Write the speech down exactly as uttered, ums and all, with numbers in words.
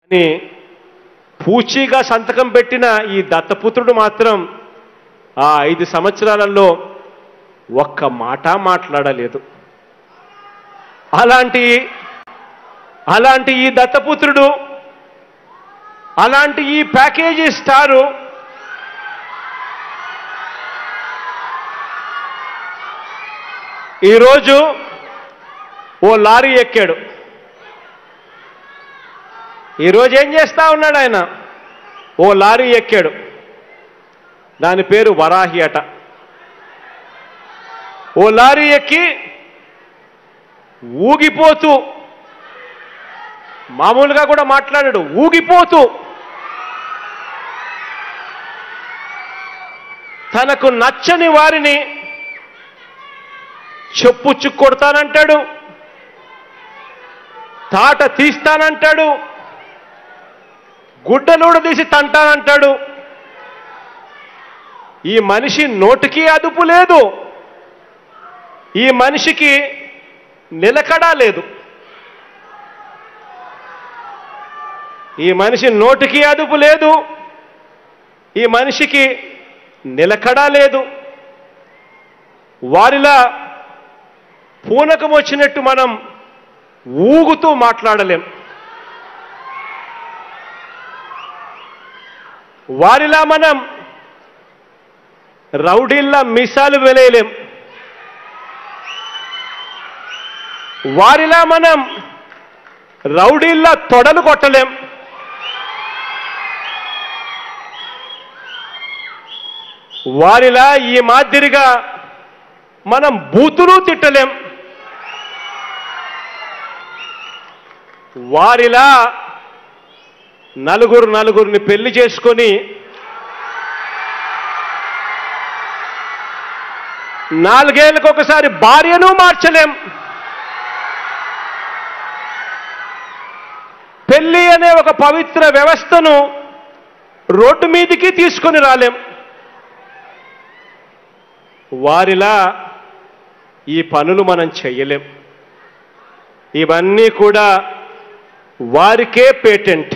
అని పూచీగా సంతకం పెట్టిన ఈ దత్తపుత్రుడు మాత్రం ఆ ఐదు సంవత్సరాలలో ఒక్క మాట మాట్లాడలేదు. అలాంటి అలాంటి ఈ దత్తపుత్రుడు, అలాంటి ఈ ప్యాకేజీ స్టారు ఈరోజు ఓ లారీ ఎక్కాడు. ఈరోజు ఏం చేస్తా ఉన్నాడు ఆయన? ఓ లారీ ఎక్కాడు. దాని పేరు వరాహి అట. ఓ లారీ ఎక్కి ఊగిపోతూ, మామూలుగా కూడా మాట్లాడాడు, ఊగిపోతూ తనకు నచ్చని వారిని చెప్పుచ్చు కొడతానంటాడు, తాట తీస్తానంటాడు, గుడ్డలూడ తీసి తంటానంటాడు. ఈ మనిషి నోటికి అదుపు లేదు, ఈ మనిషికి నిలకడా లేదు. ఈ మనిషి నోటికి అదుపు లేదు, ఈ మనిషికి నిలకడా లేదు. వారిలా పూనకం వచ్చినట్టు మనం ఊగుతూ మాట్లాడలేం. వారిలా మనం రౌడీల్లా మిసాలు వెలేయలేం. వారిలా మనం రౌడీల్లా తొడలు కొట్టలేం. వారిలా ఈ మాదిరిగా మనం బూతులు తిట్టలేం. వారిలా నలుగురు నలుగురిని పెళ్లి చేసుకొని నాలుగేళ్లకు ఒకసారి భార్యను మార్చలేం. పెళ్లి అనే ఒక పవిత్ర వ్యవస్థను రోడ్డు మీదికి తీసుకొని రాలేం. వారిలా ఈ పనులు మనం చెయ్యలేం. ఇవన్నీ కూడా వారికే పేటెంట్.